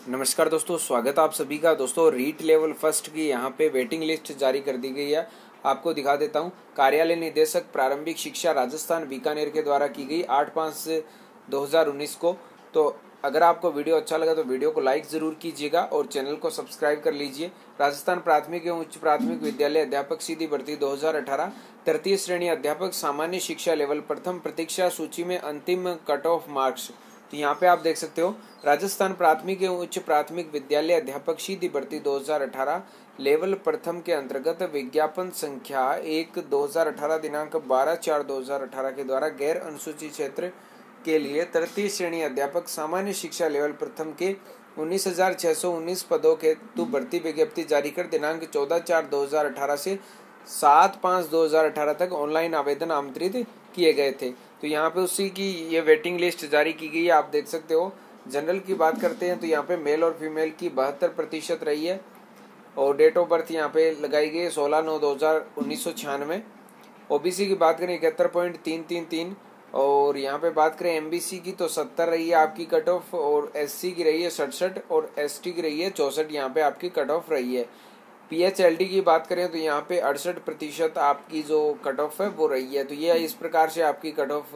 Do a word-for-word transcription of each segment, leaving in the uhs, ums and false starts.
नमस्कार दोस्तों, स्वागत है आप सभी का। दोस्तों रीट लेवल फर्स्ट की यहाँ पे वेटिंग लिस्ट जारी कर दी गई है। आपको दिखा देता हूँ। कार्यालय निदेशक प्रारंभिक शिक्षा राजस्थान बीकानेर के द्वारा की गई आठ पाँच दो हज़ार उन्नीस को। तो अगर आपको वीडियो अच्छा लगा तो वीडियो को लाइक ज़रूर कीजिएगा और चैनल को सब्सक्राइब कर लीजिए। राजस्थान प्राथमिक एवं उच्च प्राथमिक विद्यालय अध्यापक सीधी भर्ती दो हज़ार अठारह तृतीय श्रेणी अध्यापक सामान्य शिक्षा लेवल प्रथम प्रतीक्षा सूची में अंतिम कट ऑफ मार्क्स। तो यहाँ पे आप देख सकते हो, राजस्थान प्राथमिक एवं उच्च प्राथमिक विद्यालय अध्यापक सीधी भर्ती दो हज़ार अठारह लेवल प्रथम के अंतर्गत विज्ञापन संख्या एक दो हज़ार अठारह दिनांक बारह चार दो हज़ार अठारह के द्वारा गैर अनुसूचित क्षेत्र के लिए तृतीय श्रेणी अध्यापक सामान्य शिक्षा लेवल प्रथम के उन्नीस हजार छह सौ उन्नीस पदों के हेतु भर्ती विज्ञप्ति जारी कर दिनांक चौदह चार दो हज़ार अठारह से सात पाँच दो हज़ार अठारह तक ऑनलाइन आवेदन आमंत्रित किए गए थे। तो यहाँ पे उसी की ये वेटिंग लिस्ट जारी की गई है, आप देख सकते हो। जनरल की बात करते हैं तो यहाँ पे मेल और फीमेल की बहत्तर प्रतिशत रही है और डेट ऑफ बर्थ यहाँ पे लगाई गई है सोलह नौ दो हज़ार उन्नीस सौ छियानवे। ओबीसी की बात करें इकहत्तर पॉइंट तीन तीन तीन और यहाँ पे बात करें एमबीसी की तो सत्तर रही है आपकी कट ऑफ और एससी की रही है सड़सठ और एसटी की रही है चौसठ यहाँ पे आपकी कट ऑफ रही है। पीएचएलडी की बात करें तो यहाँ पे अड़सठ प्रतिशत आपकी जो कट ऑफ है वो रही है। तो ये इस प्रकार से आपकी कट ऑफ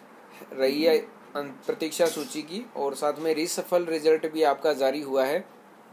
रही है प्रतीक्षा सूची की और साथ में रीसफल रिजल्ट भी आपका जारी हुआ है।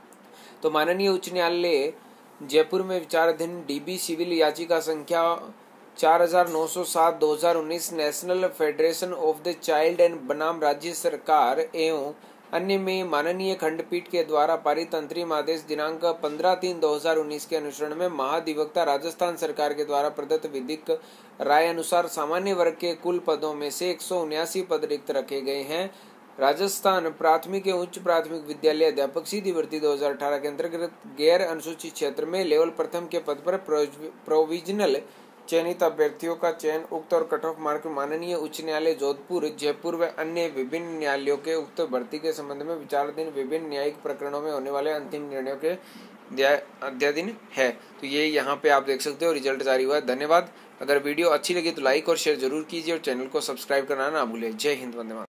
तो माननीय उच्च न्यायालय जयपुर में विचाराधीन डीबी सिविल याचिका संख्या चार हजार नौ सौ सात दो हज़ार उन्नीस national federation of the child and बनाम राज्य सरकार एवं अन्य में माननीय खंडपीठ के द्वारा पारित अंतरिम आदेश दिनांक पंद्रह तीन दो हज़ार उन्नीस के अनुसरण में महाधिवक्ता राजस्थान सरकार के द्वारा प्रदत्त विधिक राय अनुसार सामान्य वर्ग के कुल पदों में से एक सौ उन्यासी पद रिक्त रखे गए हैं। राजस्थान प्राथमिक एवं उच्च प्राथमिक विद्यालय अध्यापक सीधी भर्ती दो हज़ार अठारह के अंतर्गत गैर अनुसूचित क्षेत्र में लेवल प्रथम के पद पर प्रोविजनल चयनित अभ्यर्थियों का चयन उक्त और कट ऑफ मार्क माननीय उच्च न्यायालय जोधपुर जयपुर व अन्य विभिन्न न्यायालयों के उक्त भर्ती के संबंध में विचाराधीन विभिन्न न्यायिक प्रकरणों में होने वाले अंतिम निर्णयों के अध्याधीन है। तो ये यहाँ पे आप देख सकते हो रिजल्ट जारी हुआ है। धन्यवाद। अगर वीडियो अच्छी लगी तो लाइक और शेयर जरूर कीजिए और चैनल को सब्सक्राइब करना ना भूलें। जय हिंद, वंदे मातरम।